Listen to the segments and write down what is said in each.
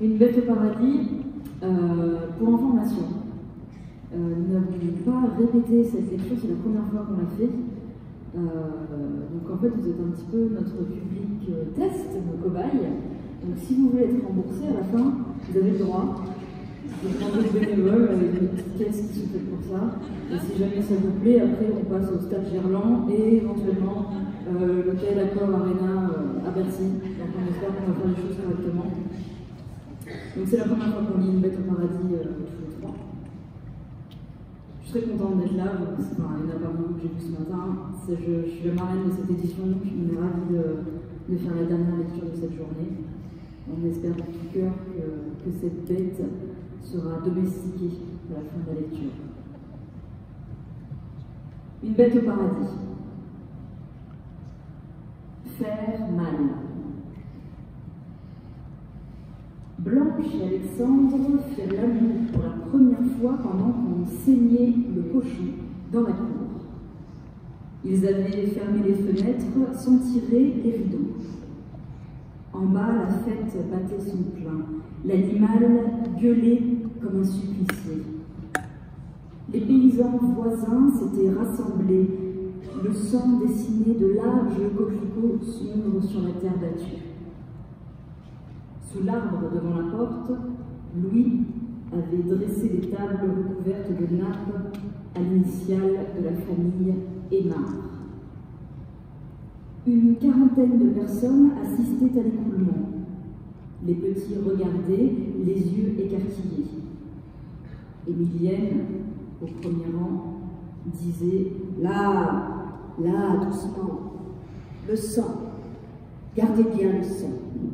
Une bête au paradis, pour information. Nous n'avons pas répété cette lecture, c'est la première fois qu'on l'a fait. Donc en fait, vous êtes un petit peu notre public test, nos cobayes. Donc si vous voulez être remboursé à la fin, vous avez le droit. Vous demandez des bénévoles avec une petite caisse qui se fait pour ça. Et si jamais ça vous plaît, après on passe au stade Gerland et éventuellement l'hôtel Accor Arena à Bercy. Donc on espère qu'on va faire les choses correctement. Donc c'est la première fois qu'on lit une bête au paradis tous les trois. Je suis très contente d'être là, enfin, il y en a parmi vous que j'ai vu ce matin. Je suis la marraine de cette édition, donc on est ravis de faire la dernière lecture de cette journée. On espère de tout cœur que cette bête sera domestiquée à la fin de la lecture. Une bête au paradis. Faire mal. Blanche et Alexandre firent l'amour pour la première fois pendant qu'on saignait le cochon dans la cour. Ils avaient fermé les fenêtres sans tirer les rideaux. En bas, la fête battait son plein. L'animal gueulait comme un supplicié. Les paysans voisins s'étaient rassemblés. Le sang dessinait de larges coquelicots sombres sur la terre battue. Sous l'arbre devant la porte, Louis avait dressé des tables recouvertes de nappes à l'initiale de la famille Aymar. Une quarantaine de personnes assistaient à l'écoulement. Les petits regardaient, les yeux écarquillés. Émilienne, au premier rang, disait « Là, là, doucement, le sang, gardez bien le sang. »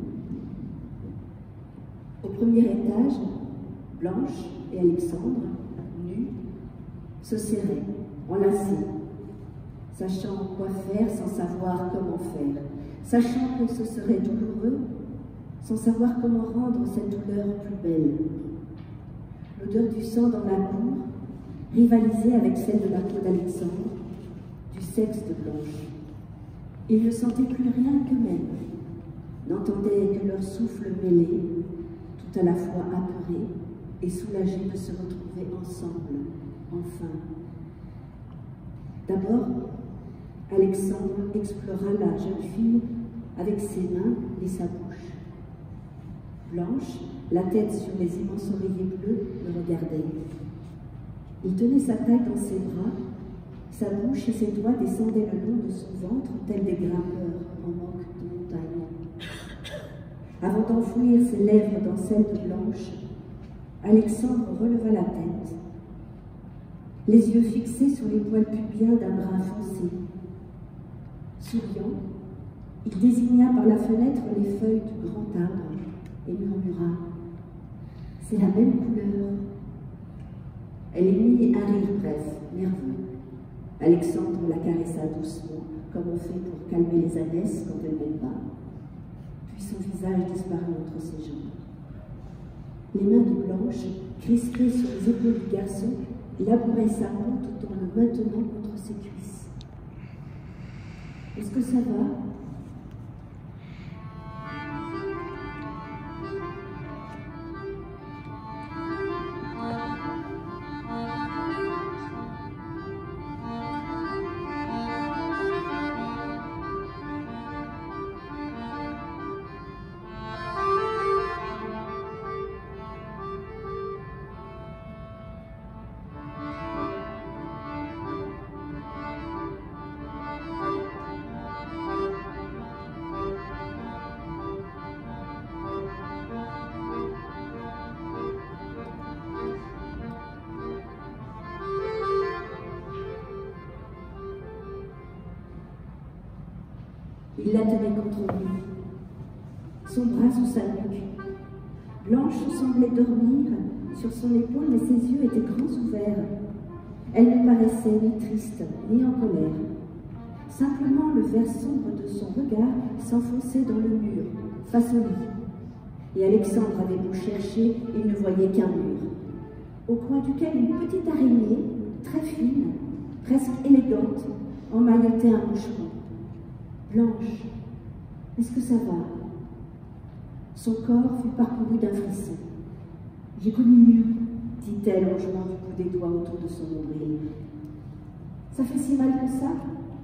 Au premier étage, Blanche et Alexandre, nus, se serraient, enlacés, sachant quoi faire sans savoir comment faire, sachant que ce serait douloureux, sans savoir comment rendre cette douleur plus belle. L'odeur du sang dans la cour rivalisait avec celle de la peau d'Alexandre, du sexe de Blanche. Ils ne sentaient plus rien qu'eux-mêmes, n'entendaient que leur souffle mêlé, tout à la fois apeurés et soulagés de se retrouver ensemble, enfin. D'abord, Alexandre explora la jeune fille avec ses mains et sa bouche. Blanche, la tête sur les immenses oreillers bleus, le regardait. Il tenait sa taille dans ses bras, sa bouche et ses doigts descendaient le long de son ventre tels des grimpeurs en manque de montagne. Avant d'enfouir ses lèvres dans celles de Blanche, Alexandre releva la tête, les yeux fixés sur les poils pubiens d'un brun foncé. Souriant, il désigna par la fenêtre les feuilles du grand arbre et murmura « C'est la même couleur ». Elle émit un rire bref, nerveux. Alexandre la caressa doucement, comme on fait pour calmer les ânesses quand elles n'aiment pas. Puis son visage disparut entre ses jambes. Les mains de Blanche, crispées sur les épaules du garçon, labouraient sa peau tout en le maintenant contre ses cuisses. « Est-ce que ça va ?» Il la tenait contre lui, son bras sous sa nuque. Blanche semblait dormir sur son épaule, mais ses yeux étaient grands ouverts. Elle ne paraissait ni triste, ni en colère. Simplement, le vert sombre de son regard s'enfonçait dans le mur, face au lit. Et Alexandre avait beau chercher, il ne voyait qu'un mur, au coin duquel une petite araignée, très fine, presque élégante, emmaillotait un moucheron. Blanche, est-ce que ça va? Son corps fut parcouru d'un frisson. « J'ai connu mieux, dit-elle en jouant du bout des doigts autour de son nombril. Ça fait si mal que ça?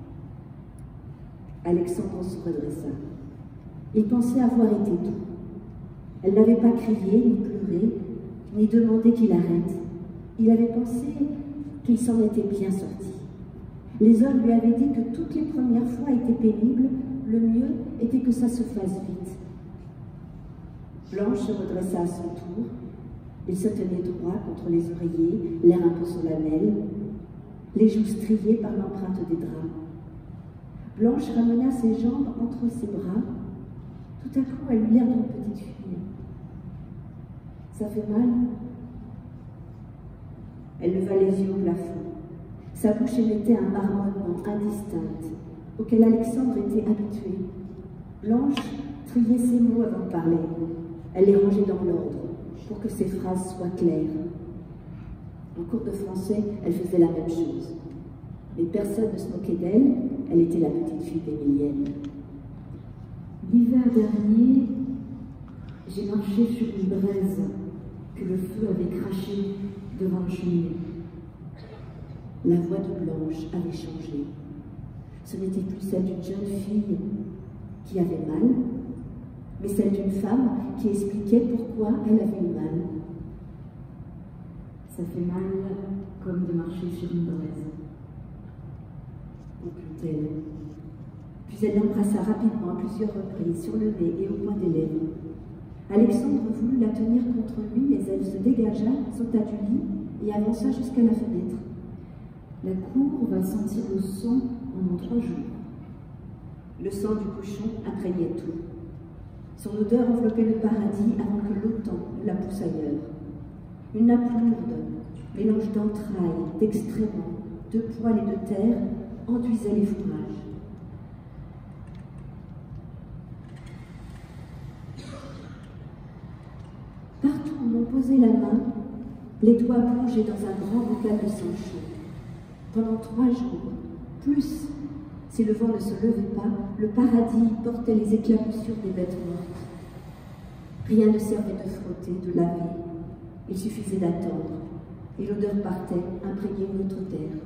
Alexandre se redressa. Il pensait avoir été doux. Elle n'avait pas crié, ni pleuré, ni demandé qu'il arrête. Il avait pensé qu'il s'en était bien sorti. Les hommes lui avaient dit que toutes les premières fois étaient pénibles, le mieux était que ça se fasse vite. Blanche se redressa à son tour. Il se tenait droit contre les oreillers, l'air un peu solennel, les joues striées par l'empreinte des draps. Blanche ramena ses jambes entre ses bras. Tout à coup, elle eut l'air d'une petite fille. « Ça fait mal ?» Elle leva les yeux au plafond. Sa bouche émettait un marmonnement indistinct, auquel Alexandre était habitué. Blanche triait ses mots avant de parler. Elle les rangeait dans l'ordre, pour que ses phrases soient claires. En cours de français, elle faisait la même chose. Mais personne ne se moquait d'elle, elle était la petite fille d'Émilienne. L'hiver dernier, j'ai marché sur une braise que le feu avait crachée devant la cheminée. La voix de Blanche avait changé. Ce n'était plus celle d'une jeune fille qui avait mal, mais celle d'une femme qui expliquait pourquoi elle avait eu mal. Ça fait mal comme de marcher sur une braise, conclut-elle. Puis elle l'embrassa rapidement à plusieurs reprises, sur le nez et au coin des lèvres. Alexandre voulut la tenir contre lui, mais elle se dégagea, sauta du lit et avança jusqu'à la fenêtre. La cour va sentir le sang pendant 3 jours. Le sang du cochon imprégnait tout. Son odeur enveloppait le paradis avant que l'automne ne la pousse ailleurs. Une nappe lourde, mélange d'entrailles, d'excréments, de poils et de terre, enduisait les fourrages. Partout où on posait la main, les doigts plongés dans un grand bocal de sang chaud. Pendant 3 jours, plus, si le vent ne se levait pas, le paradis portait les éclaboussures des bêtes mortes. Rien ne servait de frotter, de laver. Il suffisait d'attendre, et l'odeur partait, imprégnée une autre terre.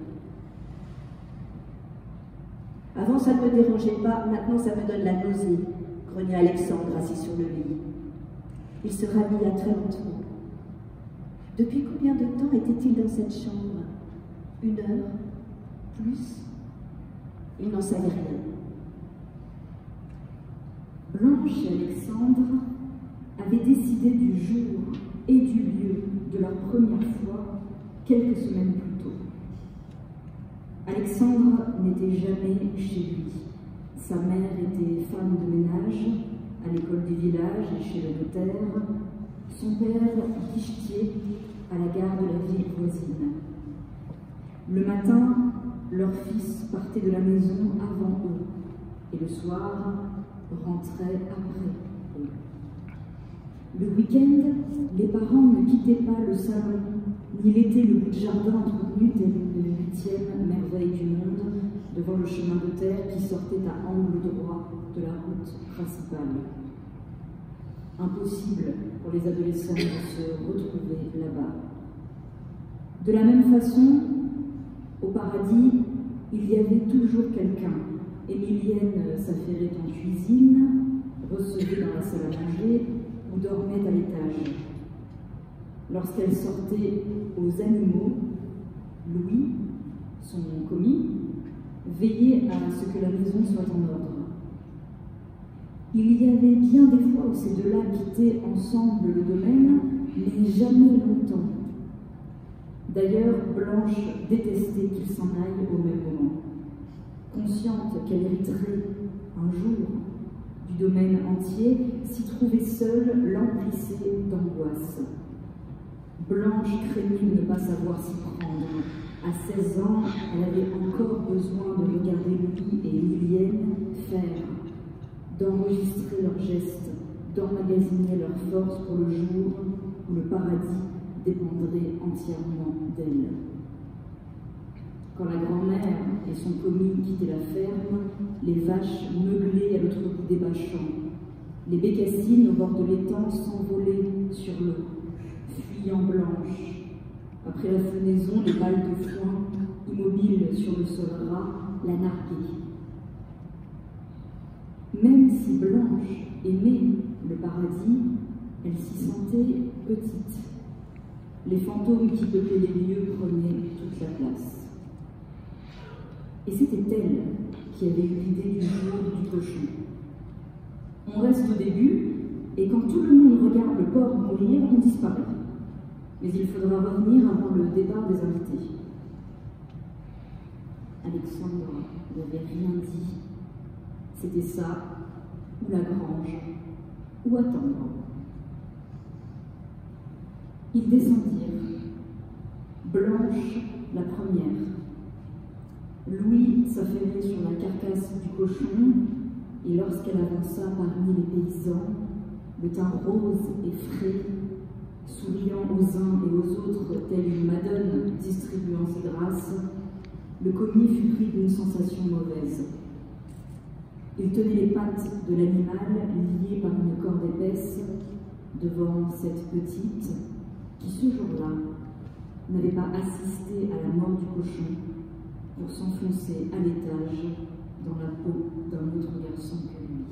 Avant, ça ne me dérangeait pas, maintenant ça me donne la nausée, grogna Alexandre assis sur le lit. Il se rhabilla très lentement. Depuis combien de temps était-il dans cette chambre? 1 heure? Plus? Il n'en savait rien. Blanche et Alexandre avaient décidé du jour et du lieu de leur première fois quelques semaines plus tôt. Alexandre n'était jamais chez lui. Sa mère était femme de ménage à l'école du village et chez le notaire. Son père guichetier à la gare de la ville voisine. Le matin, leur fils partait de la maison avant eux, et le soir, rentrait après eux. Le week-end, les parents ne quittaient pas le salon, ni l'été le bout de jardin entretenu tel une 8e merveille du monde, devant le chemin de terre qui sortait à angle droit de la route principale. Impossible pour les adolescents de se retrouver là-bas. De la même façon, au paradis, il y avait toujours quelqu'un. Émilienne s'affairait en cuisine, recevait dans la salle à manger ou dormait à l'étage. Lorsqu'elle sortait aux animaux, Louis, son commis, veillait à ce que la maison soit en ordre. Il y avait bien des fois où ces deux-là quittaient ensemble le domaine, mais jamais longtemps. D'ailleurs, Blanche détestait qu'il s'en aille au même moment. Consciente qu'elle hériterait un jour du domaine entier, s'y trouver seule l'emplissait d'angoisse. Blanche craignait de ne pas savoir s'y prendre. À 16 ans, elle avait encore besoin de regarder Louis et Émilienne faire, d'enregistrer leurs gestes, d'emmagasiner leurs forces pour le jour où le paradis dépendrait entièrement d'elle. Quand la grand-mère et son commis quittaient la ferme, les vaches meuglaient à l'autre bout des bâches. Les bécassines au bord de l'étang s'envolaient sur l'eau, fuyant blanches. Après la fenaison, les balles de foin, immobiles sur le sol ras, la narguaient. Même si Blanche aimait le paradis, elle s'y sentait petite. Les fantômes qui peuplaient les lieux prenaient toute la place. Et c'était elle qui avait eu l'idée du jour du cochon. On reste au début, et quand tout le monde regarde le porc mourir, on disparaît. Mais il faudra revenir avant le départ des invités. Alexandre n'avait rien dit. C'était ça, ou la grange, ou attendre. Ils descendirent. Blanche, la première. Louis s'affairait sur la carcasse du cochon, et lorsqu'elle avança parmi les paysans, le teint rose et frais, souriant aux uns et aux autres, telle une madone distribuant ses grâces, le commis fut pris d'une sensation mauvaise. Il tenait les pattes de l'animal liées par une corde épaisse devant cette petite qui, ce jour-là, n'avait pas assisté à la mort du cochon pour s'enfoncer à l'étage dans la peau d'un autre garçon que lui.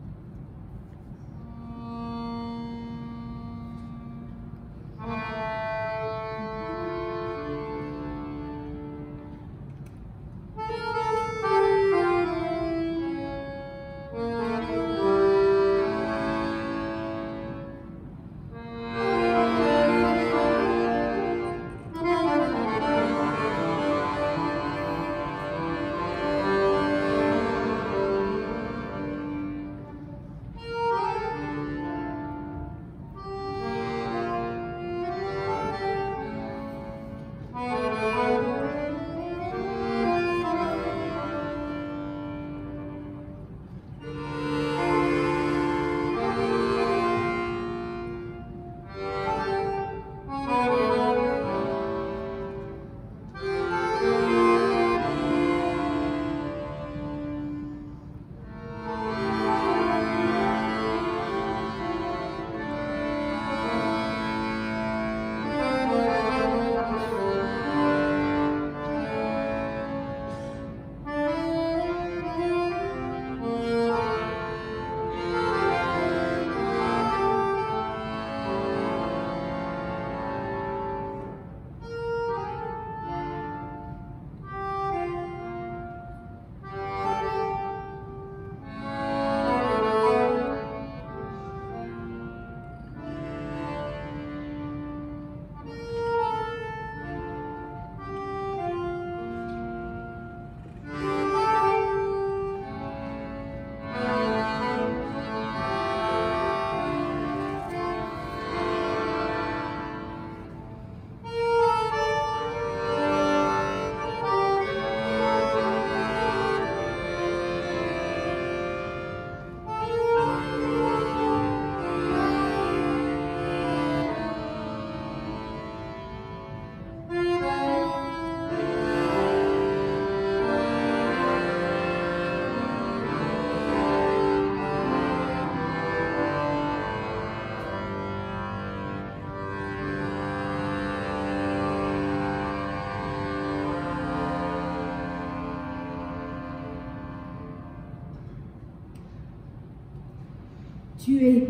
Tué.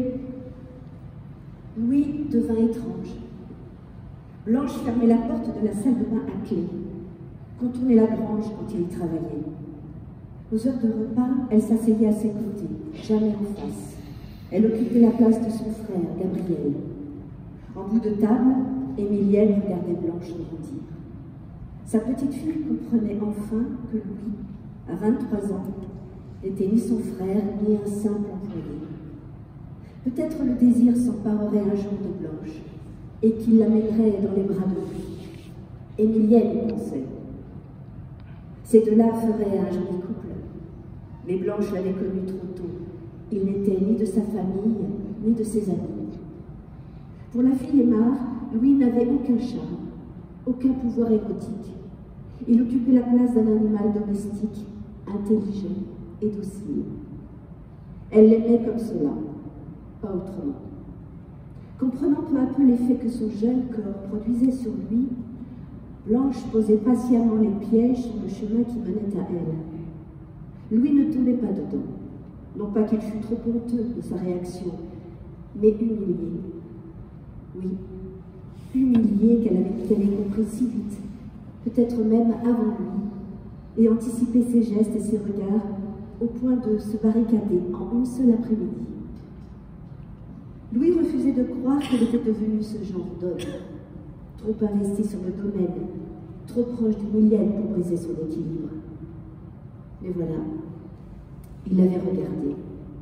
Louis devint étrange. Blanche fermait la porte de la salle de bain à clé, contournait la grange quand il y travaillait. Aux heures de repas, elle s'asseyait à ses côtés, jamais en face. Elle occupait la place de son frère, Gabriel. En bout de table, Émilienne regardait Blanche grandir. Sa petite fille comprenait enfin que Louis, à 23 ans, n'était ni son frère, ni un simple employé. Peut-être le désir s'emparerait un jour de Blanche et qu'il l'amènerait dans les bras de Louis. Émilienne y pensait. Ces deux-là feraient un joli couple. Mais Blanche l'avait connu trop tôt. Il n'était ni de sa famille, ni de ses amis. Pour la fille Aymar, Louis n'avait aucun charme, aucun pouvoir érotique. Il occupait la place d'un animal domestique, intelligent et docile. Elle l'aimait comme cela, pas autrement. Comprenant peu à peu l'effet que son jeune corps produisait sur lui, Blanche posait patiemment les pièges sur le chemin qui menait à elle. Louis ne tombait pas dedans, non pas qu'il fût trop honteux de sa réaction, mais humilié. Oui, humilié qu'elle ait compris si vite, peut-être même avant lui, et anticipé ses gestes et ses regards au point de se barricader en une seule après-midi. Louis refusait de croire qu'elle était devenue ce genre d'homme, trop investi sur le domaine, trop proche d'Emilienne pour briser son équilibre. Mais voilà, il l'avait regardée.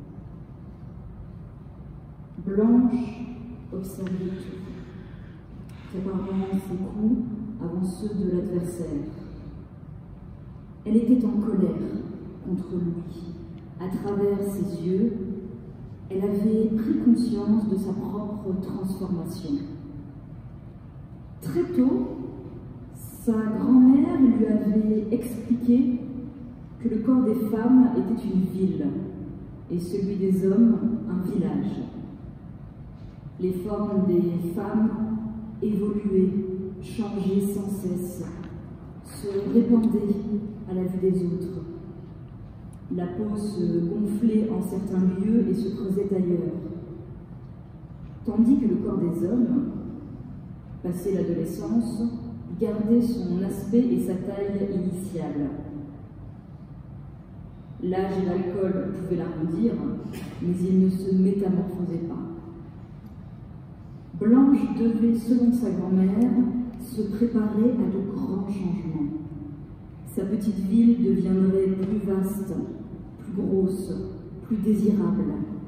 Blanche observait tout, préparant ses coups avant ceux de l'adversaire. Elle était en colère contre lui. À travers ses yeux, elle avait pris conscience de sa propre transformation. Très tôt, sa grand-mère lui avait expliqué que le corps des femmes était une ville et celui des hommes un village. Les formes des femmes évoluaient, changeaient sans cesse, se répandaient à la vue des autres. La peau se gonflait en certains lieux et se creusait ailleurs. Tandis que le corps des hommes, passé l'adolescence, gardait son aspect et sa taille initiale. L'âge et l'alcool pouvaient l'arrondir, mais il ne se métamorphosait pas. Blanche devait, selon sa grand-mère, se préparer à de grands changements. Sa petite ville deviendrait plus vaste, plus grosse, plus désirable.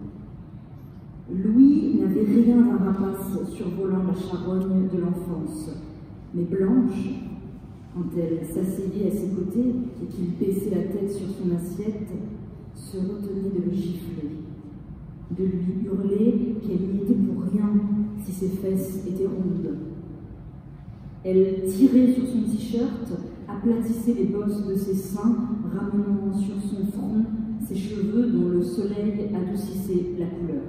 Louis n'avait rien d'un rapace survolant la charogne de l'enfance, mais Blanche, quand elle s'asseyait à ses côtés et qu'il baissait la tête sur son assiette, se retenait de le gifler, de lui hurler qu'elle n'y était pour rien si ses fesses étaient rondes. Elle tirait sur son t-shirt, aplatissait les bosses de ses seins, ramenant sur son front ses cheveux dont le soleil adoucissait la couleur.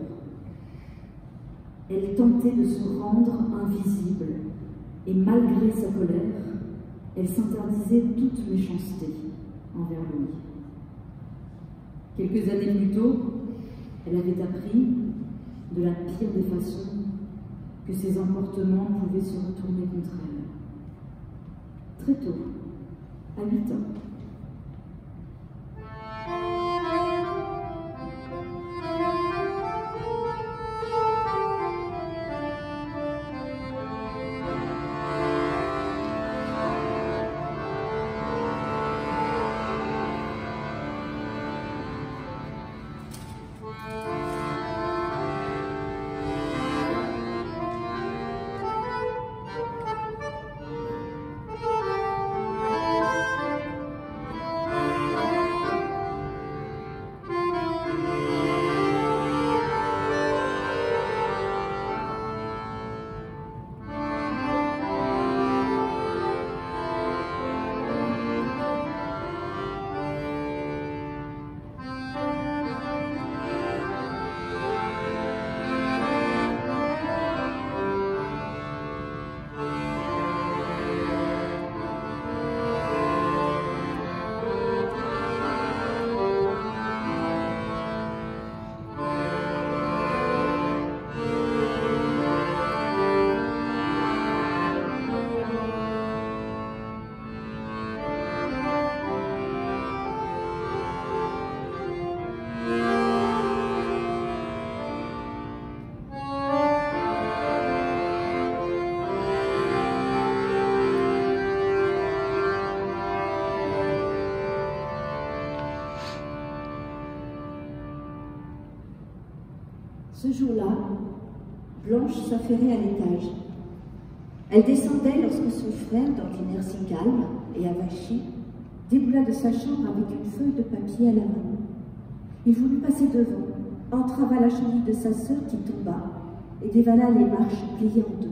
Elle tentait de se rendre invisible, et malgré sa colère, elle s'interdisait toute méchanceté envers lui. Quelques années plus tôt, elle avait appris, de la pire des façons, que ses emportements pouvaient se retourner contre elle. Très tôt, à 8 ans. Ce jour-là, Blanche s'affairait à l'étage. Elle descendait lorsque son frère, d'ordinaire si calme et avachi, déboula de sa chambre avec une feuille de papier à la main. Il voulut passer devant, entrava la cheville de sa sœur qui tomba et dévala les marches pliées en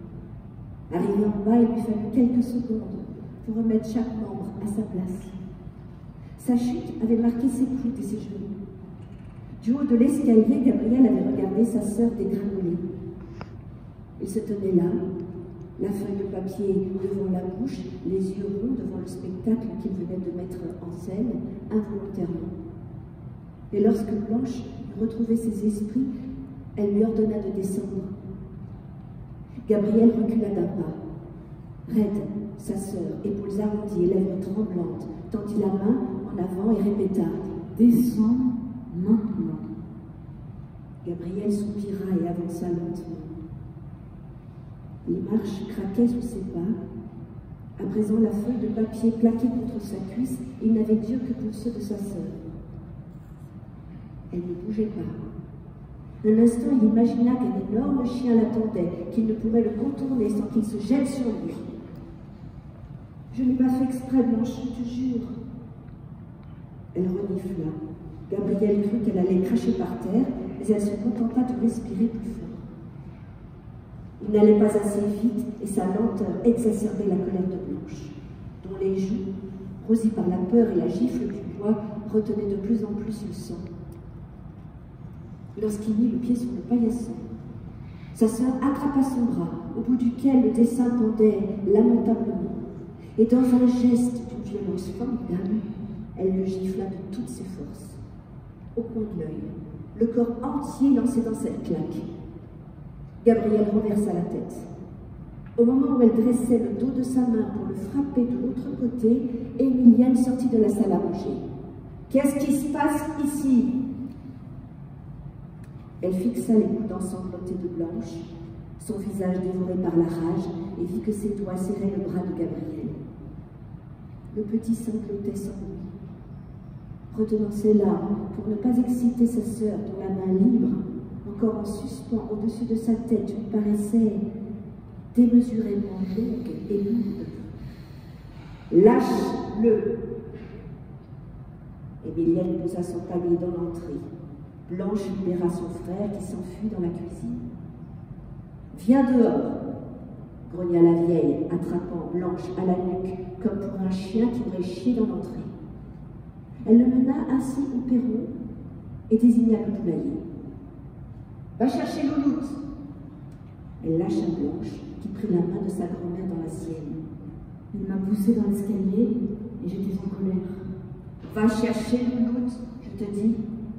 deux. Arrivé en bas, il lui fallut quelques secondes pour remettre chaque membre à sa place. Sa chute avait marqué ses coudes et ses genoux. Du haut de l'escalier, Gabriel avait regardé sa sœur dégringoler. Il se tenait là, la feuille de papier devant la bouche, les yeux ronds devant le spectacle qu'il venait de mettre en scène, involontairement. Et lorsque Blanche eut retrouvé ses esprits, elle lui ordonna de descendre. Gabriel recula d'un pas. Raide, sa sœur, épaules arrondies et lèvres tremblantes, tendit la main en avant et répéta « Descends maintenant ». Gabriel soupira et avança lentement. Les marches craquaient sous ses pas. À présent, la feuille de papier plaquée contre sa cuisse, il n'avait d'yeux que pour ceux de sa sœur. Elle ne bougeait pas. Un instant, il imagina qu'un énorme chien l'attendait, qu'il ne pourrait le contourner sans qu'il se jette sur lui. « Je n'ai pas fait exprès, Blanche, je te jure. » Elle renifla. Gabriel crut qu'elle allait cracher par terre, mais elle se contenta de respirer plus fort. Il n'allait pas assez vite et sa lenteur exacerbait la colère de Blanche, dont les joues, rosies par la peur et la gifle du bois, retenaient de plus en plus le sang. Lorsqu'il mit le pied sur le paillasson, sa sœur attrapa son bras, au bout duquel le dessin pendait lamentablement, et dans un geste d'une violence formidable, elle le gifla de toutes ses forces. Au coin de l'œil, le corps entier lancé dans cette claque. Gabriel renversa la tête. Au moment où elle dressait le dos de sa main pour le frapper de l'autre côté, Émilienne sortit de la salle à manger. « Qu'est-ce qui se passe ici ?» Elle fixa les coudes ensanglantés de Blanche, son visage dévoré par la rage, et vit que ses doigts serraient le bras de Gabriel. Le petit sanglotait sans bruit. Retenant ses larmes pour ne pas exciter sa sœur, dont la main libre, encore en suspens au-dessus de sa tête, lui paraissait démesurément longue et lourde. « Lâche-le !» Émilienne posa son panier dans l'entrée. Blanche libéra son frère qui s'enfuit dans la cuisine. « Viens dehors !» grogna la vieille, attrapant Blanche à la nuque comme pour un chien qui aurait chié dans l'entrée. Elle le mena ainsi au perron et désigna le poulailler. « Va chercher Louloute !» Elle lâcha Blanche, qui prit la main de sa grand-mère dans la sienne. Il m'a poussée dans l'escalier et j'étais en colère. « Va chercher Louloute, je te dis !»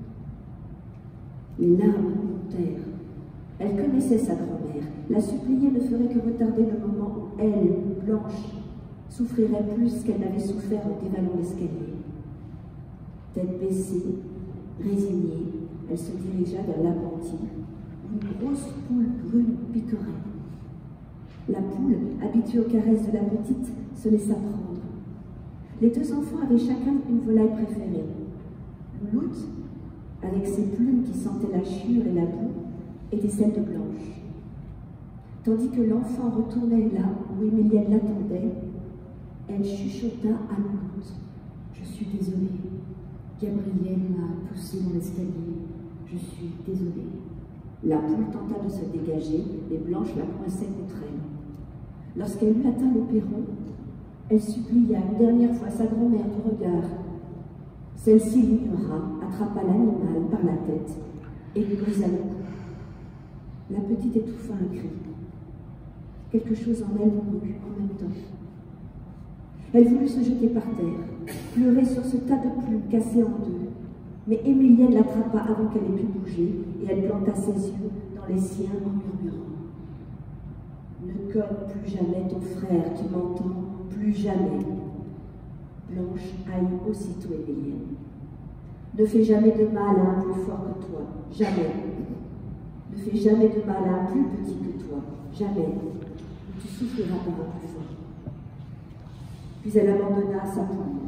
Les larmes montèrent. Elle connaissait sa grand-mère. La supplier ne ferait que retarder le moment où elle, Blanche, souffrirait plus qu'elle n'avait souffert en dévalant l'escalier. Tête baissée, résignée, elle se dirigea vers l'appentis, où une grosse poule brune piquerait. La poule, habituée aux caresses de la petite, se laissa prendre. Les deux enfants avaient chacun une volaille préférée. Louloute, avec ses plumes qui sentaient la chure et la boue, était celle de Blanche. Tandis que l'enfant retournait là où Émilienne l'attendait, elle chuchota à Louloute. « Je suis désolée. Gabriel m'a poussée dans l'escalier. Je suis désolée. » La poule tenta de se dégager, mais Blanche la coinçait contre elle. Lorsqu'elle eut atteint le perron, elle supplia une dernière fois sa grand-mère du regard. Celle-ci l'ignora, attrapa l'animal par la tête et lui brisa le cou. La petite étouffa un cri. Quelque chose en elle mourut en même temps. Elle voulut se jeter par terre, pleurer sur ce tas de plumes cassées en deux, mais Émilienne l'attrapa avant qu'elle ait pu bouger et elle planta ses yeux dans les siens en murmurant. « Ne cogne plus jamais ton frère, tu m'entends, plus jamais. » Blanche haït aussitôt Émilienne. « Ne fais jamais de mal à un plus fort que toi, jamais. Ne fais jamais de mal à un plus petit que toi, jamais. Tu souffriras par un plus fort. » Puis elle abandonna sa poule.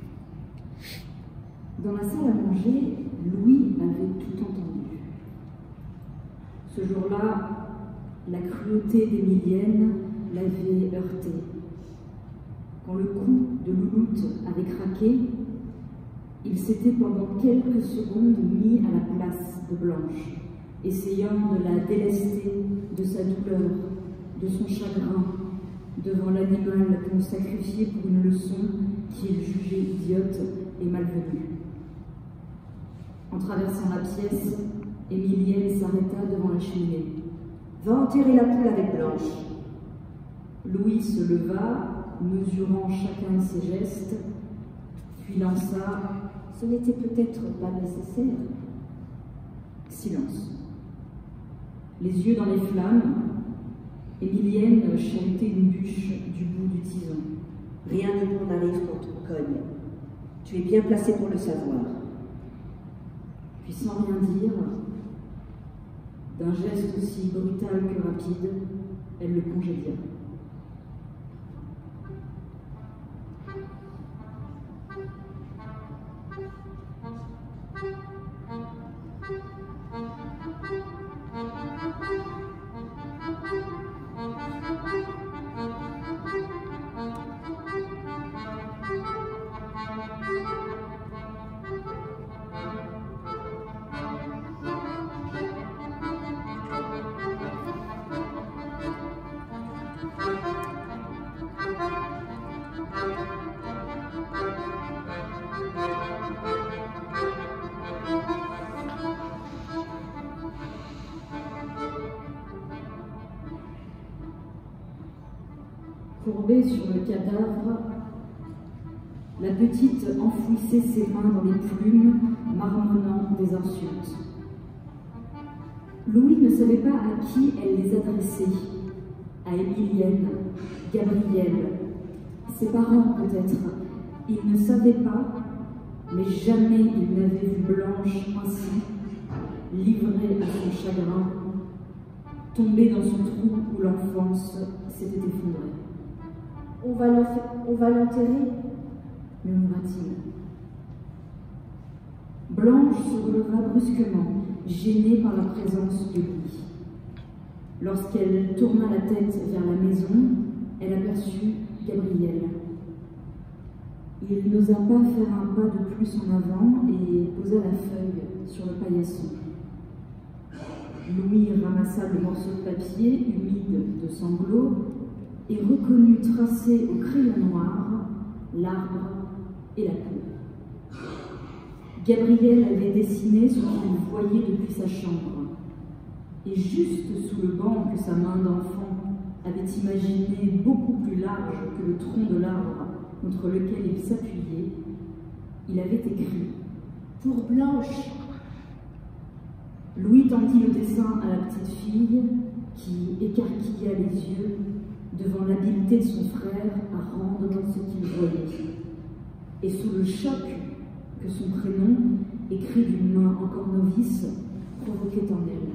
Dans la salle à manger, Louis avait tout entendu. Ce jour-là, la cruauté d'Émilienne l'avait heurté. Quand le cou de Louloute avait craqué, il s'était pendant quelques secondes mis à la place de Blanche, essayant de la délester de sa douleur, de son chagrin, devant l'animal qu'on sacrifiait pour une leçon qu'il jugeait idiote et malvenue. En En traversant la pièce, Émilienne s'arrêta devant la cheminée. « Va enterrer la poule avec Blanche. » Louis se leva, mesurant chacun de ses gestes, puis lança « Ce n'était peut-être pas nécessaire. » Silence. Les yeux dans les flammes, Émilienne chahutait une bûche du bout du tison. « Rien de bon n'arrive quand on cogne. Tu es bien placé pour le savoir. » Puis sans rien dire, d'un geste aussi brutal que rapide, elle le congédia. Courbée sur le cadavre, la petite enfouissait ses mains dans les plumes, marmonnant des insultes. Louis ne savait pas à qui elle les adressait. À Émilienne, Gabrielle, ses parents peut-être. Il ne savait pas, mais jamais il n'avait vu Blanche ainsi, livrée à son chagrin, tombée dans son trou où l'enfance s'était effondrée. « On va l'enterrer » murmura-t-il. Blanche se releva brusquement, gênée par la présence de Louis. Lorsqu'elle tourna la tête vers la maison, elle aperçut Gabrielle. Il n'osa pas faire un pas de plus en avant et posa la feuille sur le paillasson. Louis ramassa le morceau de papier humide de sanglots et reconnut tracé au crayon noir l'arbre et la poule. Gabrielle avait dessiné ce qu'il voyait depuis sa chambre, et juste sous le banc que sa main d'enfant avait imaginé beaucoup plus large que le tronc de l'arbre contre lequel il s'appuyait, il avait écrit « Pour Blanche ». Louis tendit le dessin à la petite fille qui écarquilla les yeux devant l'habileté de son frère à rendre ce qu'il voyait, et sous le choc que son prénom, écrit d'une main encore novice, provoquait en elle.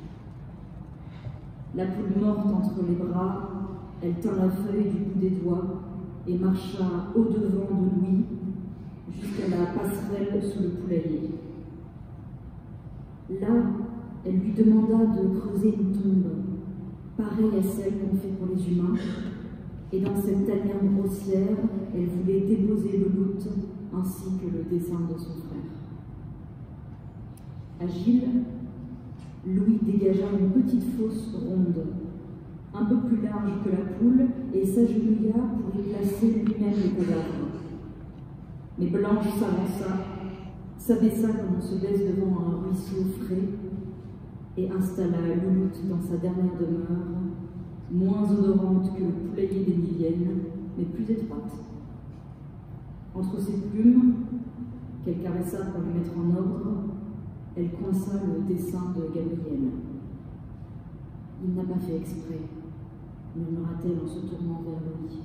La poule morte entre les bras, elle tint la feuille du bout des doigts et marcha au-devant de Louis jusqu'à la passerelle sous le poulailler. Là, elle lui demanda de creuser une tombe, pareille à celle qu'on fait pour les humains, et dans cette tanière grossière, elle voulait déposer le loot ainsi que le dessin de son frère. Agile, Louis dégagea une petite fosse ronde, un peu plus large que la poule, et s'agenouilla pour y placer lui-même le cadavre. Mais Blanche s'avança, s'abaissa comme on se baisse devant un ruisseau frais, et installa Louloute dans sa dernière demeure, moins odorante que le poulailler d'Émilienne, mais plus étroite. Entre ses plumes, qu'elle caressa pour lui mettre en ordre, elle coinça le dessin de Gabrielle. « Il n'a pas fait exprès », murmura-t-elle en se tournant vers Louis.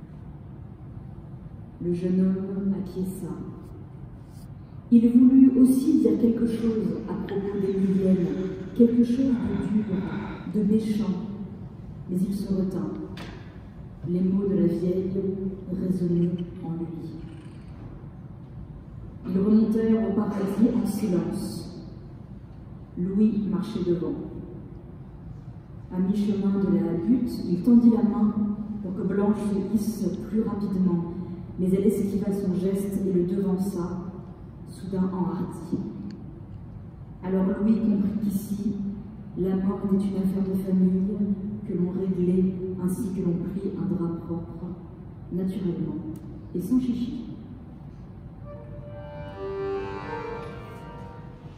Le jeune homme acquiesça. Il voulut aussi dire quelque chose à propos d'Émilienne, quelque chose de dur, de méchant, mais il se retint. Les mots de la vieille résonnaient en lui. Ils remontèrent au paradis en silence. Louis marchait devant. À mi-chemin de la butte, il tendit la main pour que Blanche se hisse plus rapidement, mais elle esquiva son geste et le devança, soudain enhardi. Alors Louis comprit qu'ici, la mort était une affaire de famille, que l'on réglait ainsi que l'on prit un drap propre, naturellement et sans chichi.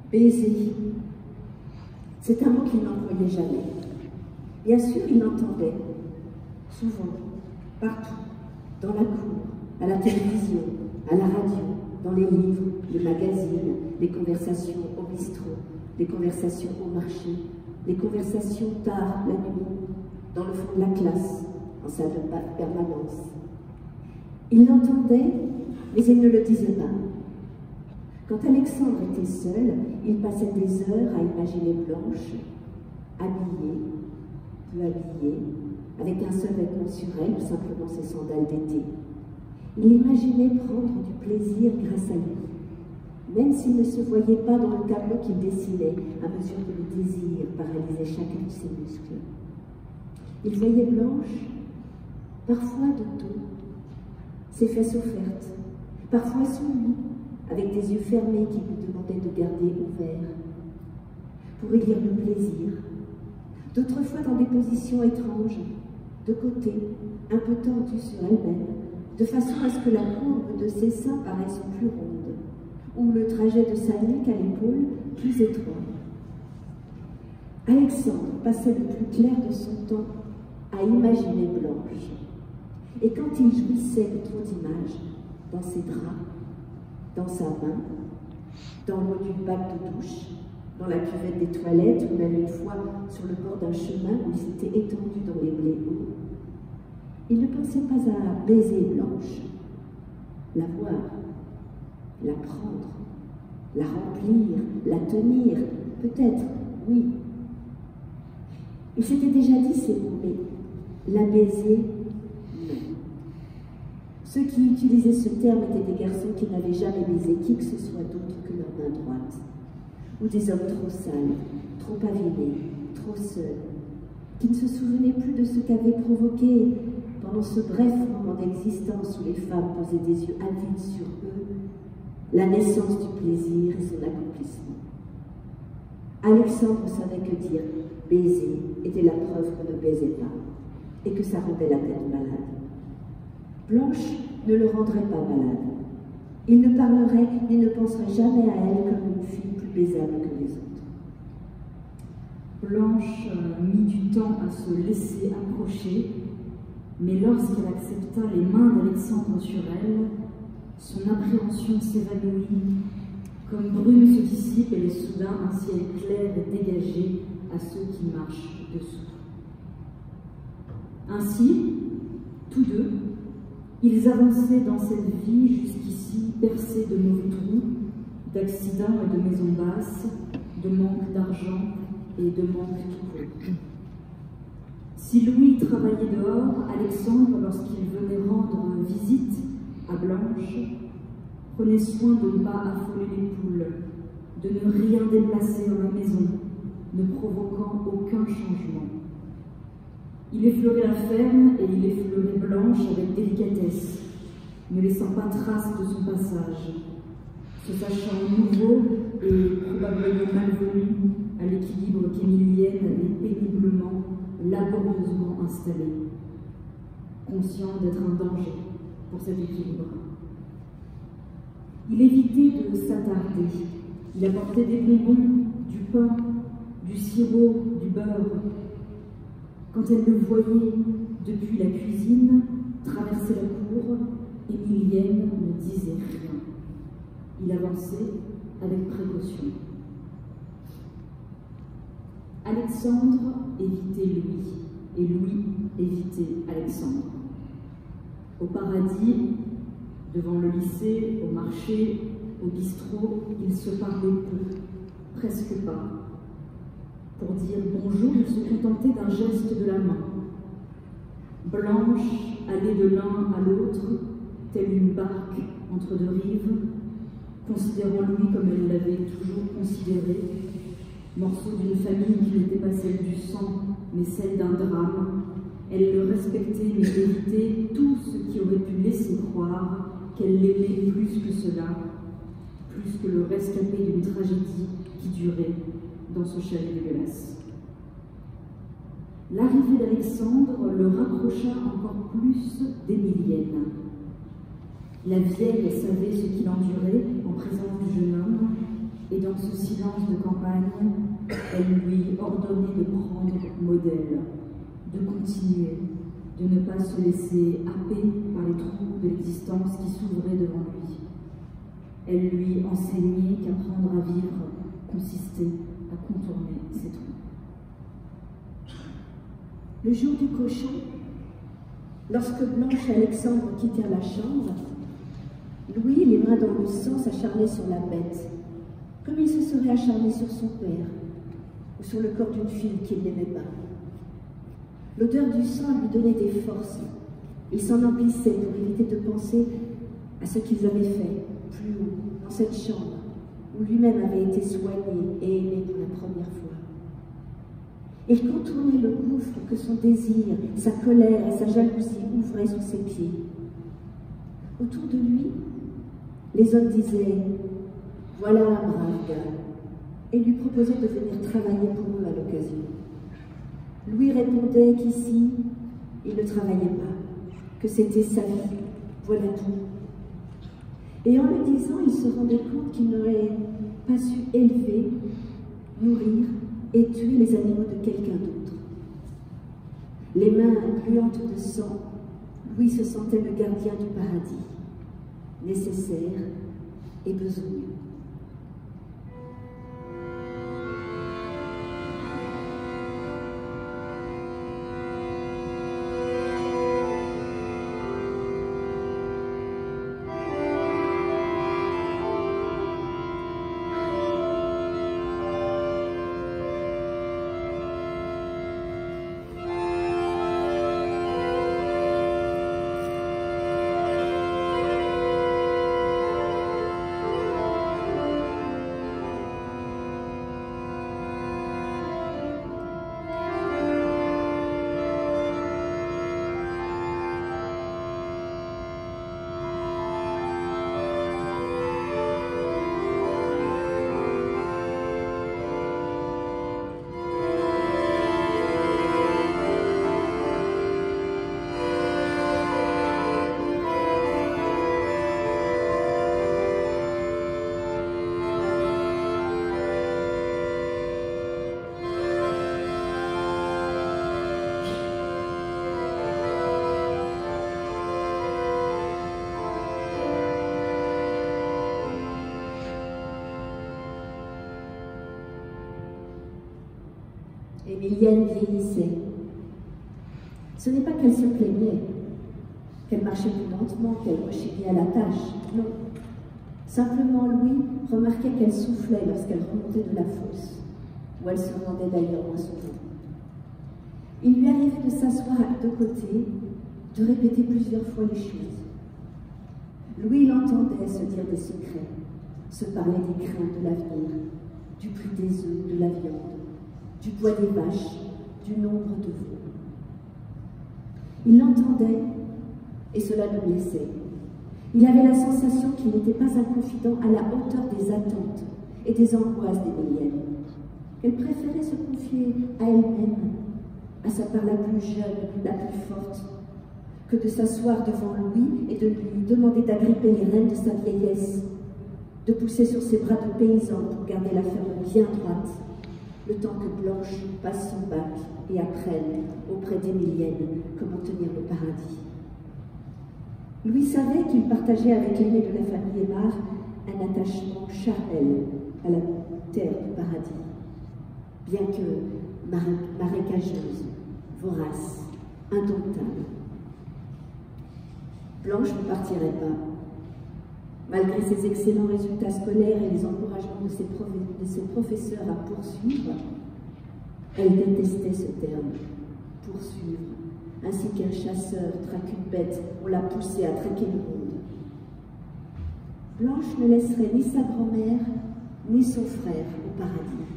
Baiser. C'est un mot qu'il n'employait jamais. Bien sûr, il l'entendait, souvent, partout, dans la cour, à la télévision, à la radio, dans les livres, les magazines, les conversations au bistrot, les conversations au marché, les conversations tard la nuit, dans le fond de la classe, en salle de permanence. Il l'entendait, mais il ne le disait pas. Quand Alexandre était seul, il passait des heures à imaginer Blanche, habillée, peu habillée, avec un seul vêtement sur elle ou simplement ses sandales d'été. Il imaginait prendre du plaisir grâce à lui, même s'il ne se voyait pas dans le tableau qu'il dessinait à mesure que le désir paralysait chacun de ses muscles. Il voyait Blanche, parfois de dos, ses fesses offertes, parfois sous lui, avec des yeux fermés qui lui demandaient de garder ouverts, pour y lire le plaisir, d'autres fois dans des positions étranges, de côté, un peu tendues sur elle-même, de façon à ce que la courbe de ses seins paraisse plus ronde, ou le trajet de sa nuque à l'épaule plus étroit. Alexandre passait le plus clair de son temps à imaginer Blanche, et quand il jouissait de trop d'images, dans ses draps, dans sa main, dans l'eau du bac de douche, dans la cuvette des toilettes, ou même une fois sur le bord d'un chemin où il s'était étendu dans les blés hauts, il ne pensait pas à baiser Blanche, la voir, la prendre, la remplir, la tenir, peut-être, oui. Il s'était déjà dit ces mots, mais la baiser, non. Ceux qui utilisaient ce terme étaient des garçons qui n'avaient jamais baisé qui que ce soit d'autre que leur main droite, ou des hommes trop sales, trop abîmés, trop seuls, qui ne se souvenaient plus de ce qu'avait provoqué, pendant ce bref moment d'existence où les femmes posaient des yeux avides sur eux, la naissance du plaisir et son accomplissement. Alexandre savait que dire baiser était la preuve qu'on ne baisait pas, et que ça rendait la tête malade. Blanche ne le rendrait pas malade. Il ne parlerait ni ne penserait jamais à elle comme une fille plus baisable que les autres. Blanche mit du temps à se laisser approcher, mais lorsqu'elle accepta les mains d'Alexandre sur elle, son appréhension s'évanouit, comme brume se dissipe et est soudain un ciel clair et dégagé à ceux qui marchent dessous. Ainsi, tous deux, ils avançaient dans cette vie jusqu'ici percée de mauvais trous, d'accidents et de maisons basses, de manque d'argent et de manque tout court. Si Louis travaillait dehors, Alexandre, lorsqu'il venait rendre visite à Blanche, prenait soin de ne pas affoler les poules, de ne rien déplacer dans la maison, ne provoquant aucun changement. Il effleurait la ferme et il effleurait Blanche avec délicatesse, ne laissant pas trace de son passage, se sachant nouveau et probablement malvenu à l'équilibre qu'Émilienne avait péniblement, laborieusement installé, conscient d'être un danger pour cet équilibre. Il évitait de s'attarder. Il apportait des bonbons, du pain, du sirop, du beurre. Quand elle le voyait depuis la cuisine, traverser la cour, Émilienne ne disait rien. Il avançait avec précaution. Alexandre évitait Louis, et Louis évitait Alexandre. Au paradis, devant le lycée, au marché, au bistrot, ils se parlaient peu, presque pas. Pour dire bonjour, ils se contentaient d'un geste de la main. Blanche allait de l'un à l'autre, telle une barque entre deux rives, considérant Louis comme elle l'avait toujours considéré, morceau d'une famille qui n'était pas celle du sang, mais celle d'un drame. Elle le respectait, mais évitait tout ce qui aurait pu laisser croire qu'elle l'aimait plus que cela, plus que le rescapé d'une tragédie qui durait dans ce chalet dégueulasse. L'arrivée d'Alexandre le rapprocha encore plus d'Émilienne. La vieille savait ce qu'il endurait en présence du jeune homme, et dans ce silence Elle lui ordonnait de prendre modèle, de continuer, de ne pas se laisser happer par les trous de l'existence qui s'ouvraient devant lui. Elle lui enseignait qu'apprendre à vivre consistait à contourner ces trous. Le jour du cochon, lorsque Blanche et Alexandre quittèrent la chambre, Louis, les mains dans le sang, s'acharnait sur la bête, comme il se serait acharné sur son père, ou sur le corps d'une fille qu'il n'aimait pas. L'odeur du sang lui donnait des forces. Il s'en emplissait pour éviter de penser à ce qu'ils avaient fait, plus haut, dans cette chambre, où lui-même avait été soigné et aimé pour la première fois. Il contournait le gouffre que son désir, sa colère et sa jalousie ouvraient sous ses pieds. Autour de lui, les hommes disaient « Voilà un brave gars » et lui proposaient de venir travailler pour eux à l'occasion. Louis répondait qu'ici, il ne travaillait pas, que c'était sa vie, voilà tout. Et en le disant, il se rendait compte qu'il n'aurait pas su élever, nourrir et tuer les animaux de quelqu'un d'autre. Les mains gluantes de sang, Louis se sentait le gardien du paradis, nécessaire et besogneux. Émilienne vieillissait. Ce n'est pas qu'elle se plaignait, qu'elle marchait plus lentement, qu'elle rechignait à la tâche, non. Simplement, Louis remarquait qu'elle soufflait lorsqu'elle remontait de la fosse, où elle se rendait d'ailleurs moins souvent. Il lui arrivait de s'asseoir à deux côtés, de répéter plusieurs fois les choses. Louis l'entendait se dire des secrets, se parler des craintes de l'avenir, du prix des œufs, de la viande, du poids des vaches, du nombre de veaux. Il l'entendait, et cela le blessait. Il avait la sensation qu'il n'était pas un confident à la hauteur des attentes et des angoisses d'Émilienne, qu'elle préférait se confier à elle-même, à sa part la plus jeune, la plus forte, que de s'asseoir devant lui et de lui demander d'agripper les rênes de sa vieillesse, de pousser sur ses bras de paysan pour garder la ferme bien droite, le temps que Blanche passe son bac et apprenne auprès d'Émilienne comment tenir le paradis. Louis savait qu'il partageait avec l'aîné de la famille Aymar un attachement charnel à la terre du paradis, bien que marécageuse, vorace, indomptable. Blanche ne partirait pas. Malgré ses excellents résultats scolaires et les encouragements de ses professeurs à poursuivre, elle détestait ce terme, poursuivre, ainsi qu'un chasseur traque une bête, on l'a poussée à traquer le monde. Blanche ne laisserait ni sa grand-mère, ni son frère au paradis.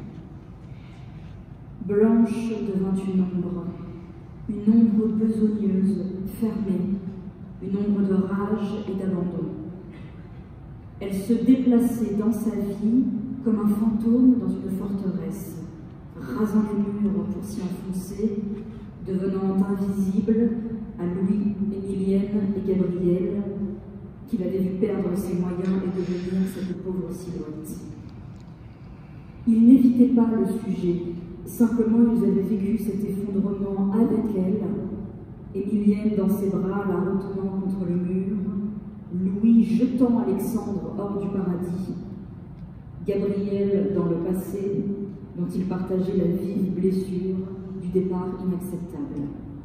Blanche devint une ombre besogneuse, fermée, une ombre de rage et d'abandon. Elle se déplaçait dans sa vie comme un fantôme dans une forteresse, rasant les murs pour s'y enfoncer, devenant invisible à Louis, Émilienne et Gabriel, qu'il avait vu perdre ses moyens et devenir cette pauvre silhouette. Ils n'évitaient pas le sujet, simplement ils avaient vécu cet effondrement avec elle, Émilienne dans ses bras, la retenant contre le mur, Louis jetant Alexandre hors du paradis, Gabriel dans le passé, dont il partageait la vive blessure du départ inacceptable.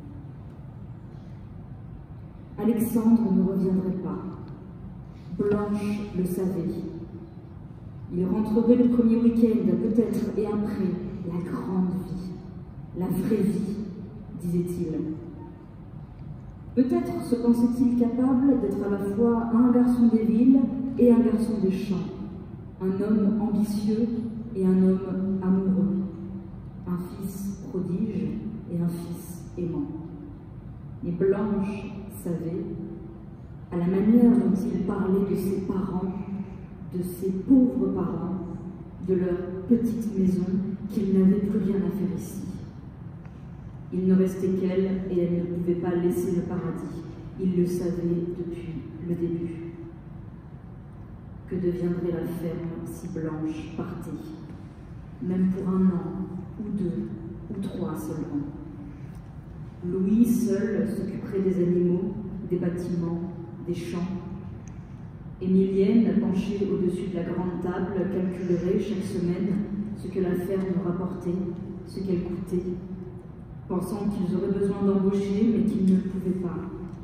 Alexandre ne reviendrait pas. Blanche le savait. Il rentrerait le premier week-end, peut-être, et après, la grande vie, la vraie vie, disait-il. Peut-être se pensait-il capable d'être à la fois un garçon des villes et un garçon des champs, un homme ambitieux et un homme amoureux, un fils prodige et un fils aimant. Mais Blanche savait, à la manière dont il parlait de ses parents, de ses pauvres parents, de leur petite maison, qu'il n'avait plus rien à faire ici. Il ne restait qu'elle et elle ne pouvait pas laisser le paradis. Il le savait depuis le début. Que deviendrait la ferme si Blanche partait, même pour 1 an, ou 2, ou 3 seulement. Louis seul s'occuperait des animaux, des bâtiments, des champs. Émilienne, penchée au-dessus de la grande table, calculerait chaque semaine ce que la ferme rapportait, ce qu'elle coûtait, pensant qu'ils auraient besoin d'embaucher, mais qu'ils ne pouvaient pas.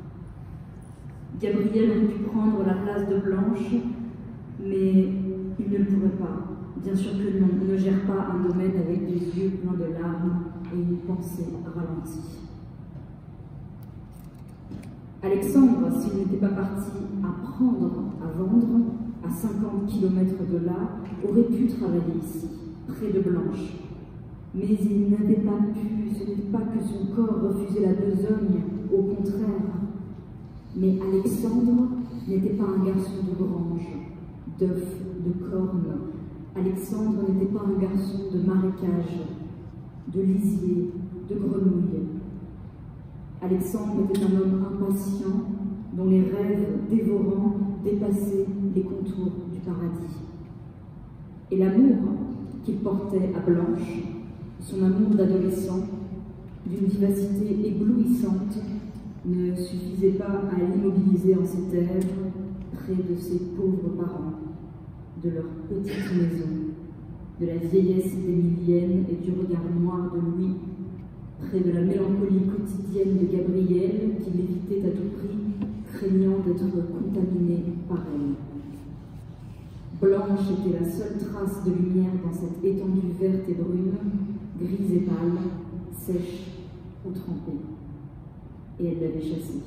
Gabriel aurait pu prendre la place de Blanche, mais il ne le pourrait pas. Bien sûr que non, on ne gère pas un domaine avec des yeux pleins de larmes et une pensée ralentie. Alexandre, s'il n'était pas parti apprendre à vendre, à 50 km de là, aurait pu travailler ici, près de Blanche. Mais il n'avait pas pu, ce n'était pas que son corps refusait la besogne, au contraire. Mais Alexandre n'était pas un garçon de grange, d'œufs, de cornes. Alexandre n'était pas un garçon de marécage, de lisier, de grenouille. Alexandre était un homme impatient, dont les rêves dévorants dépassaient les contours du paradis. Et l'amour qu'il portait à Blanche, son amour d'adolescent, d'une vivacité éblouissante, ne suffisait pas à l'immobiliser en ces terres, près de ses pauvres parents, de leur petite maison, de la vieillesse d'Émilienne et du regard noir de Louis, près de la mélancolie quotidienne de Gabriel, qu'il évitait à tout prix, craignant d'être contaminé par elle. Blanche était la seule trace de lumière dans cette étendue verte et brune, grise et pâle, sèche ou trempée. Et elle l'avait chassée.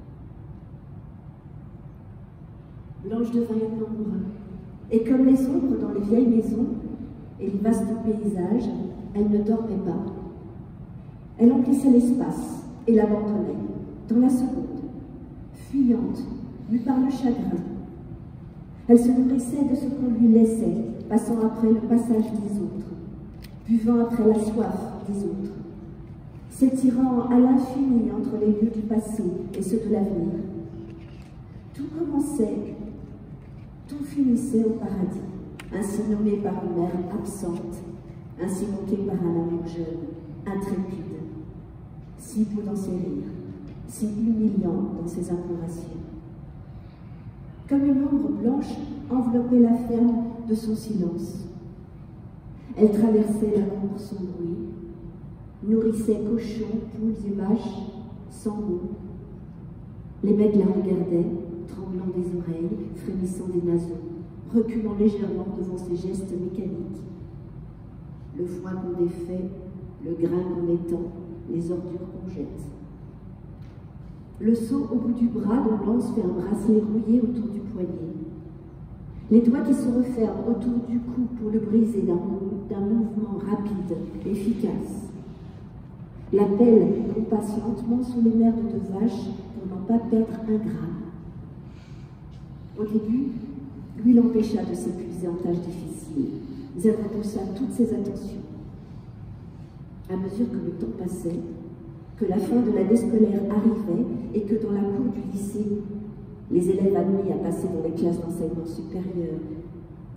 Blanche devint une ombre, et comme les ombres dans les vieilles maisons et les vastes paysages, elle ne dormait pas. Elle emplissait l'espace et l'abandonnait, dans la seconde, fuyante, mue par le chagrin. Elle se nourrissait de ce qu'on lui laissait, passant après le passage des autres, buvant après la soif des autres, s'étirant à l'infini entre les lieux du passé et ceux de l'avenir. Tout commençait, tout finissait au paradis, ainsi nommé par une mère absente, ainsi manqué par un amour jeune, intrépide, si beau dans ses rires, si humiliant dans ses implorations. Comme une ombre blanche enveloppait la ferme de son silence. Elle traversait la cour sans bruit, nourrissait cochons, poules et vaches sans mots. Les mecs la regardaient, tremblant des oreilles, frémissant des naseaux, reculant légèrement devant ses gestes mécaniques. Le foin qu'on défait, le grain qu'on étend, les ordures qu'on jette. Le seau au bout du bras dont Lance fait un bracelet rouillé autour du poignet. Les doigts qui se referment autour du cou pour le briser d'un mouvement rapide, efficace. La pelle qu'on passe lentement sous les merdes de vache pour n'en pas perdre un gramme. Au début, lui l'empêcha de s'épuiser en tâches difficiles. Elle repoussa toutes ses attentions. À mesure que le temps passait, que la fin de l'année scolaire arrivait et que dans la cour du lycée, les élèves admis à passer dans les classes d'enseignement supérieur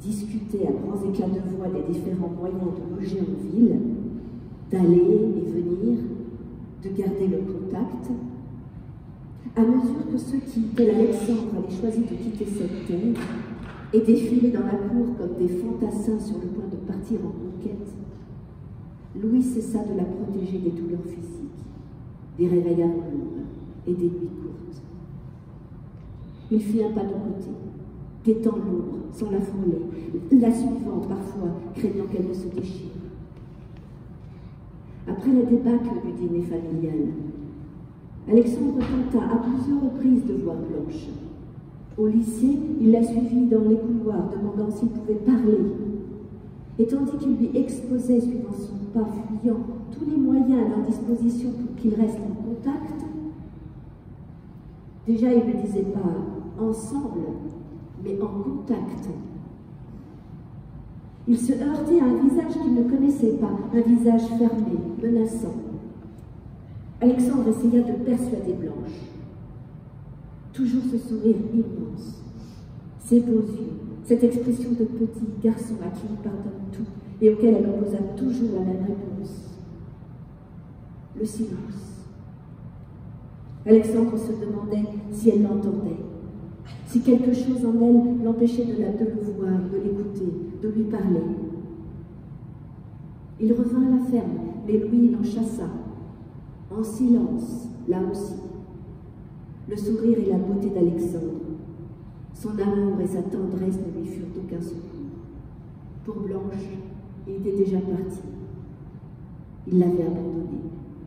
discuter à grands éclats de voix des différents moyens de loger en ville, d'aller et venir, de garder le contact, à mesure que ceux qui, tel Alexandre, avaient choisi de quitter cette terre et défilaient dans la cour comme des fantassins sur le point de partir en conquête, Louis cessa de la protéger des douleurs physiques, des réveils longs et des nuits courtes. Il fit un pas de côté, guettant l'ombre sans la frôler, la suivant parfois, craignant qu'elle ne se déchire. Après la débâcle du dîner familial, Alexandre tenta à plusieurs reprises de voir Blanche. Au lycée, il la suivit dans les couloirs, demandant s'il pouvait parler. Et tandis qu'il lui exposait, suivant son pas fuyant, tous les moyens à leur disposition pour qu'il reste en contact, déjà il ne disait pas ensemble, mais en contact. Il se heurtait à un visage qu'il ne connaissait pas, un visage fermé, menaçant. Alexandre essaya de persuader Blanche. Toujours ce sourire immense, ces beaux yeux, cette expression de petit garçon à qui il pardonne tout et auquel elle opposa toujours la même réponse. Le silence. Alexandre se demandait si elle l'entendait, si quelque chose en elle l'empêchait de le voir, de l'écouter, de lui parler. Il revint à la ferme, mais Louis l'en chassa, en silence, là aussi. Le sourire et la beauté d'Alexandre, son amour et sa tendresse ne lui furent d'aucun secours. Pour Blanche, il était déjà parti. Il l'avait abandonnée.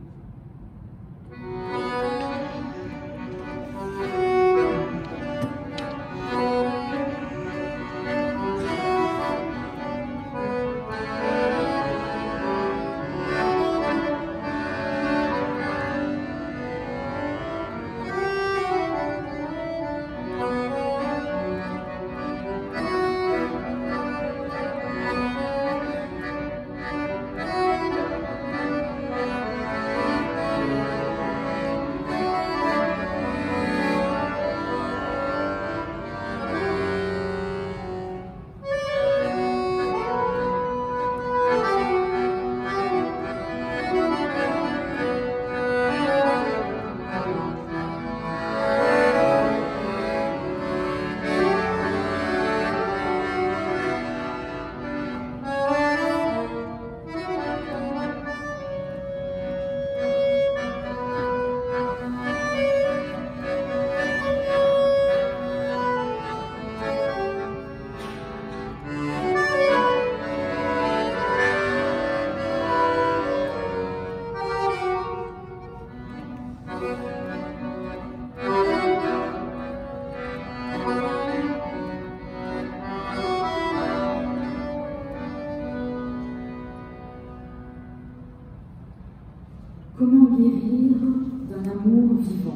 Comment guérir d'un amour vivant?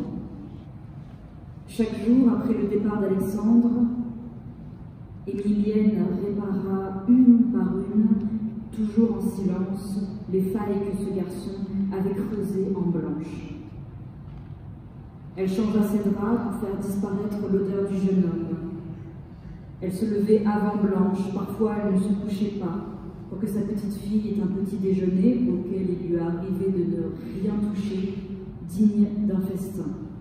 Chaque jour, après le départ d'Alexandre, Émilienne répara une par une, toujours en silence, les failles que ce garçon avait creusées en Blanche. Elle changea ses draps pour faire disparaître l'odeur du jeune homme. Elle se levait avant Blanche, parfois elle ne se couchait pas, pour que sa petite fille ait un petit déjeuner auquel il lui arrivait de ne rien toucher, digne d'un festin.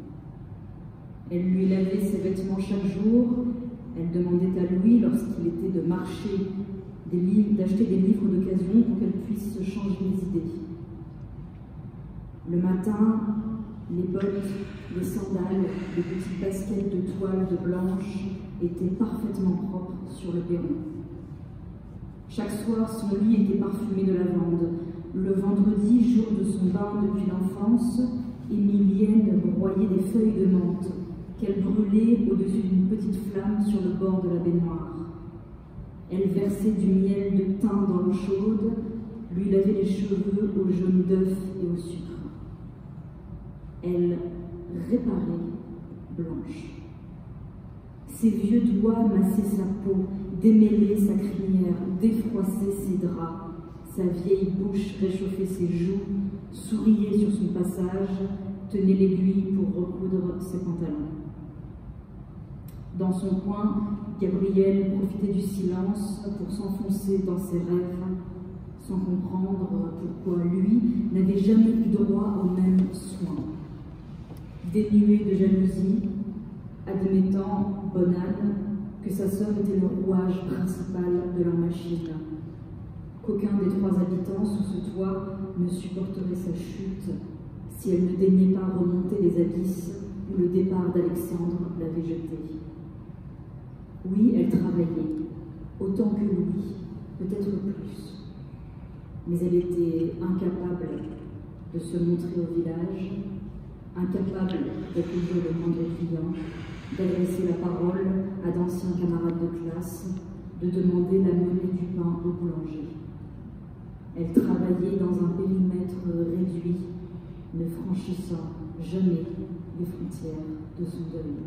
Elle lui lavait ses vêtements chaque jour, elle demandait à Louis, lorsqu'il était de marcher, d'acheter des livres d'occasion pour qu'elle puisse se changer les idées. Le matin, les bottes, les sandales, les petites baskets de toile de Blanche étaient parfaitement propres sur le perron. Chaque soir, son lit était parfumé de lavande. Le vendredi, jour de son bain depuis l'enfance, Émilienne broyait des feuilles de menthe qu'elle brûlait au-dessus d'une petite flamme sur le bord de la baignoire. Elle versait du miel de thym dans l'eau chaude, lui lavait les cheveux au jaune d'œuf et au sucre. Elle réparait Blanche. Ses vieux doigts massaient sa peau, démêlaient sa crinière, défroissaient ses draps. Sa vieille bouche réchauffait ses joues, souriait sur son passage, tenait l'aiguille pour recoudre ses pantalons. Dans son coin, Gabriel profitait du silence pour s'enfoncer dans ses rêves, sans comprendre pourquoi lui n'avait jamais eu droit aux mêmes soins. Dénué de jalousie, admettant, bonne âne, que sa sœur était le rouage principal de leur machine, qu'aucun des 3 habitants sous ce toit ne supporterait sa chute si elle ne daignait pas remonter les abysses où le départ d'Alexandre l'avait jetée. Oui, elle travaillait, autant que lui, peut-être plus, mais elle était incapable de se montrer au village, incapable d'accueillir le moindre client, d'adresser la parole à d'anciens camarades de classe, de demander la monnaie du pain au boulanger. Elle travaillait dans un périmètre réduit, ne franchissant jamais les frontières de son deuil.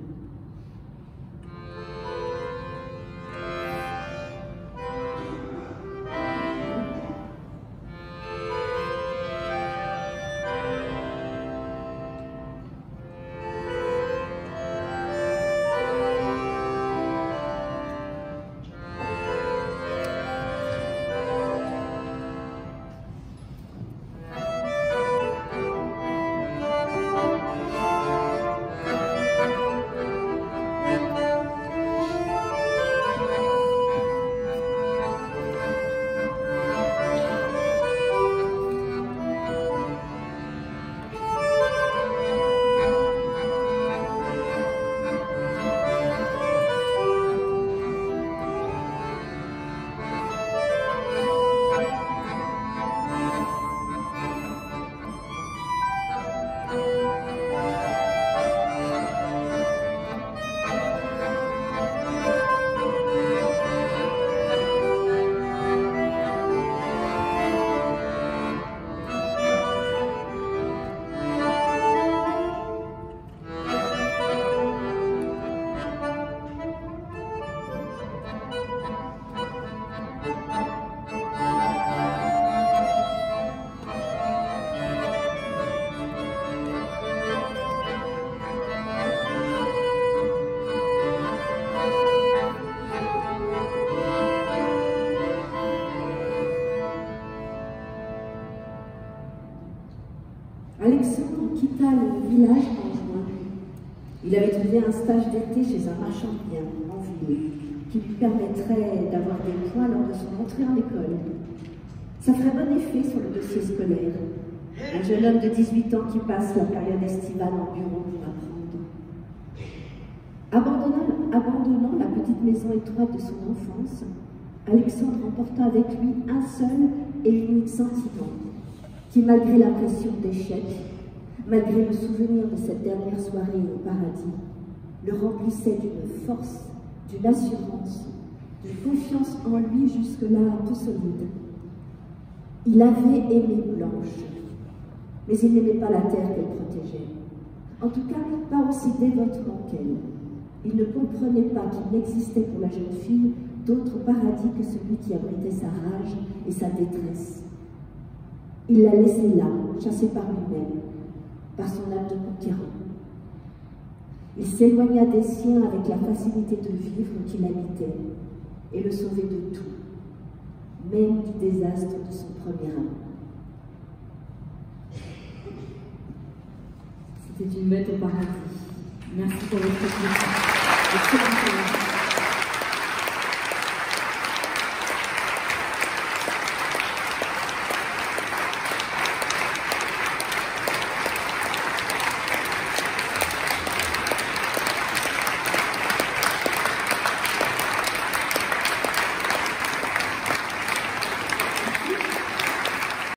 Alexandre quitta le village en juin. Il avait trouvé un stage d'été chez un marchand de biens en ville qui lui permettrait d'avoir des points lors de son entrée en école. Ça ferait bon effet sur le dossier scolaire. Un jeune homme de 18 ans qui passe la période estivale en bureau pour apprendre. Abandonnant la petite maison étroite de son enfance, Alexandre emporta avec lui un seul et unique sentiment qui, malgré l'impression d'échec, malgré le souvenir de cette dernière soirée au paradis, le remplissait d'une force, d'une assurance, d'une confiance en lui jusque-là peu solide. Il avait aimé Blanche, mais il n'aimait pas la terre qu'elle protégeait. En tout cas, pas aussi dévotement qu'elle. Il ne comprenait pas qu'il n'existait pour la jeune fille d'autre paradis que celui qui abritait sa rage et sa détresse. Il la laissait là, chassée par lui-même, par son âme de conquérant. Il s'éloigna des siens avec la facilité de vivre qui l'habitait et le sauvait de tout, même du désastre de son premier amour. C'était une bête au paradis. Merci pour votre écoute.